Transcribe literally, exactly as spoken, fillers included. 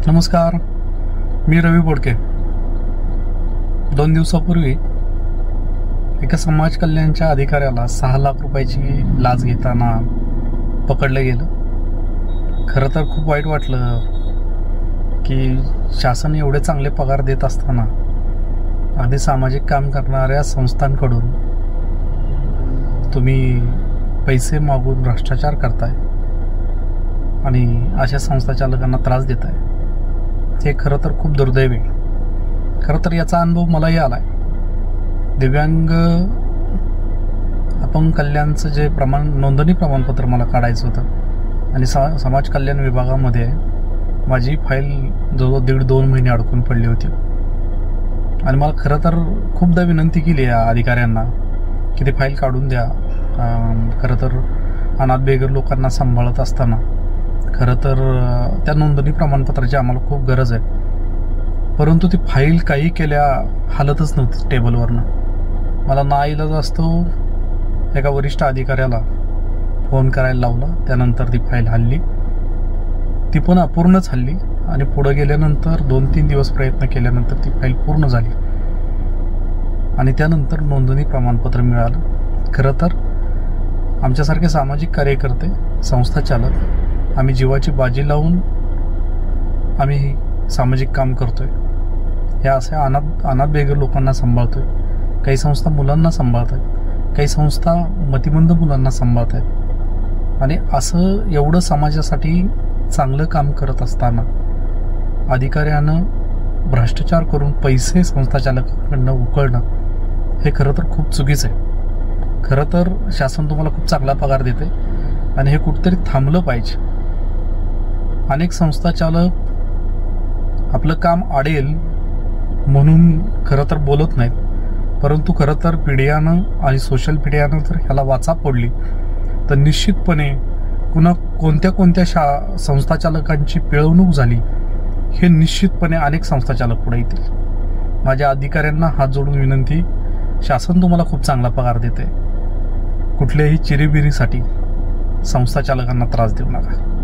नमस्कार, मी रवी बोडके. दोन दिवसापूर्वी एका समाज कल्याणच्या अधिकाऱ्याला सहा लाख रुपयाची लाच घेताना पकडलं गेलं. खरं तर खूप वाईट वाटलं की शासन एवढे चांगले पगार देत असताना अगदी सामाजिक काम करणाऱ्या संस्थांकडून तुम्ही पैसे मागून भ्रष्टाचार करताय आणि अशा संस्था चालकांना त्रास देताय. हे खरं तर खूप दुर्दैव आहे. खरं तर याचा अनुभव मलाही आला आहे. दिव्यांग अपंग कल्याणचं जे प्रमाण नोंदणी प्रमाणपत्र मला काढायचं होतं आणि सा समाज कल्याण विभागामध्ये माझी फाईल जवळजवळ दीड दोन महिने अडकून पडली होती आणि मला खरं तर खूपदा विनंती केली या अधिकाऱ्यांना की ते फाईल काढून द्या. खरं तर अनाथ बेघर लोकांना सांभाळत असताना खरं तर त्या नोंदणी प्रमाणपत्राची आम्हाला खूप गरज आहे. परंतु ती फाईल काही केल्या हालतच नव्हती टेबलवरनं. मला नाईलाज असतो एका वरिष्ठ अधिकाऱ्याला फोन करायला लावला. त्यानंतर ती फाईल हल्ली, ती पण अपूर्णच हल्ली आणि पुढं गेल्यानंतर दोन तीन दिवस प्रयत्न केल्यानंतर ती फाईल पूर्ण झाली आणि त्यानंतर नोंदणी प्रमाणपत्र मिळालं. खरं तर आमच्यासारखे सामाजिक कार्यकर्ते, संस्था चालक आम्ही जीवाची बाजी लावून आम्ही सामाजिक काम करतोय. या अशा अनाथ अनाथ बेघर लोकांना सांभाळतोय. काही संस्था मुलांना सांभाळत आहेत, काही संस्था मतिमंद मुलांना सांभाळत आहेत आणि असं एवढं समाजासाठी चांगलं काम करत असताना अधिकाऱ्यानं भ्रष्टाचार करून पैसे संस्था चालकांकडनं उकळणं हे खरं तर खूप चुकीचं आहे. खरं तर शासन तुम्हाला खूप चांगला पगार देते आणि हे कुठेतरी थांबलं पाहिजे. अनेक संस्था चालक आपलं काम अडेल म्हणून खरं तर बोलत नाहीत, परंतु खरं तर मीडियानं आणि सोशल मीडियानं जर ह्याला वाचा फोडली तर निश्चितपणे कुणा कोणत्या कोणत्या शा संस्था चालकांची पिळवणूक झाली हे निश्चितपणे अनेक संस्था चालक पुढे येतील. माझ्या अधिकाऱ्यांना हात जोडून विनंती, शासन तुम्हाला खूप चांगला पगार देते. कुठल्याही चिरीबिरीसाठी संस्था चालकांना त्रास देऊ नका.